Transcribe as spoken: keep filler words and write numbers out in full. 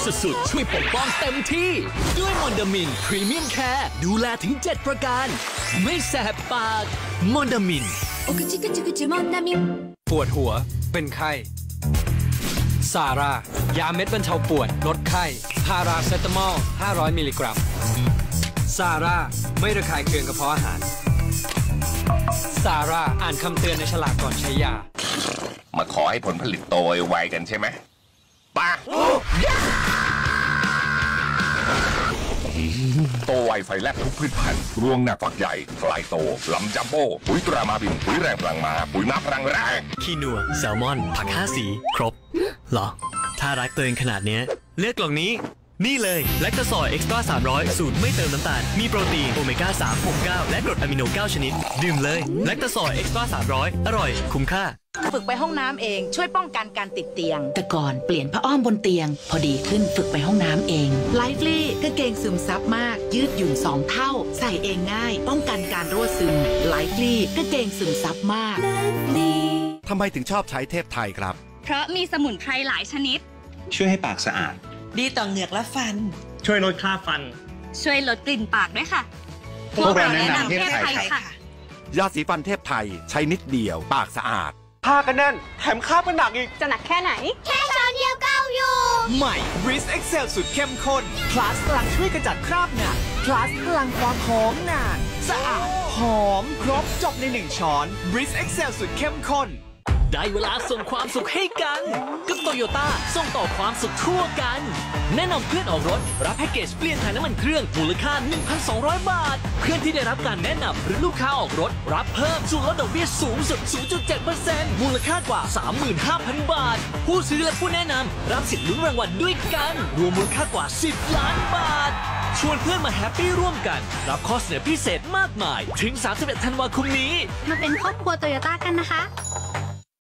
สุดๆช่วยปกป้องเต็มที่ด้วยมอนดามินพรีเมียมแคร์ดูแลถึงเจ็ดประการไม่แสบปากมอนดามินお口くちゅくちゅモンダミンปวดหัวเป็นไข้ซาร่ายาเม็ดบรรเทาปวดลดไข้พาราเซตามอลห้าร้อยมิลลิกรัมซาร่าไม่ระคายเคืองกระเพาะอาหารซาร่าอ่านคำเตือนในฉลากก่อนใช้ยามาขอให้ผลผลิตโตไวกันใช่ไหมป่ะโตไวไฟแลบทุกพืชพันธุ์รวงหนักฝักใหญ่ฟลายโตลำจัมโบ้ปุ๋ยตรามาบินปุ๋ยแรงพลังมาปุ๋ยมาพลังแรงคีนัวแซลมอนผักห้าสีครบเหรอถ้ารักตัวเองขนาดนี้เลือกกล่องนี้นี่เลยแลคตาซอยเอ็กซ์ตร้าสามร้อยสูตรไม่เติมน้ำตาลมีโปรตีนโอเมก้าสาม หก เก้าและกรดอะมิโนเก้าชนิดดื่มเลยแลคตาซอยเอ็กซ์ตร้าสามร้อยอร่อยคุ้มค่าฝึกไปห้องน้ำเองช่วยป้องกันการติดเตียงแต่ก่อนเปลี่ยนผ้าอ้อมบนเตียงพอดีขึ้นฝึกไปห้องน้ำเองไลฟ์ลี่กางเกงซึมซับมากยืดหยุ่นสองเท่าใส่เองง่ายป้องกันการรั่วซึมไลฟ์ลี่กางเกงซึมซับมากทำไมถึงชอบใช้เทพไทยครับเพราะมีสมุนไพรหลายชนิดช่วยให้ปากสะอาดดีต่อเหงือกและฟันช่วยลดคราบฟันช่วยลดกลิ่นปากด้วยค่ะพวกเราแนะนำเทพไทยค่ะยาสีฟันเทพไทยใช้นิดเดียวปากสะอาดผ้ากันแน่นแถมคราบก็หนักอีกจะหนักแค่ไหนแค่ช้อนเดียวเก้าอยู่ใหม่ Breeze Excel สุดเข้มข้น plus พลังช่วยกระจัดคราบหนัก plus พลังความหอมนานสะอาดหอมครบจบในหนึ่งช้อน Breeze Excel สุดเข้มข้นได้เวลาส่งความสุขให้กันกับโตโยต้าส่งต่อความสุขทั่วกันแนะนำเพื่อนออกรถรับแพ็กเกจเปลี่ยนถ่ายน้ำมันเครื่องมูลค่า หนึ่งพันสองร้อย บาทเพื่อนที่ได้รับการแนะนำหรือลูกค้าออกรถรับเพิ่มส่วนลดดอกเบี้ยสูงสุด ศูนย์จุดเจ็ดเปอร์เซ็นต์ มูลค่ากว่า สามหมื่นห้าพัน บาทผู้ซื้อและผู้แนะนำรับสิทธิ์ลุ้นรางวัลด้วยกันรวมมูลค่ากว่า สิบ ล้านบาทชวนเพื่อนมาแฮปปี้ร่วมกันรับข้อเสนอพิเศษมากมายถึงสามสิบเอ็ดธันวาคมนี้มาเป็นครอบครัวโตโยต้ากันนะคะ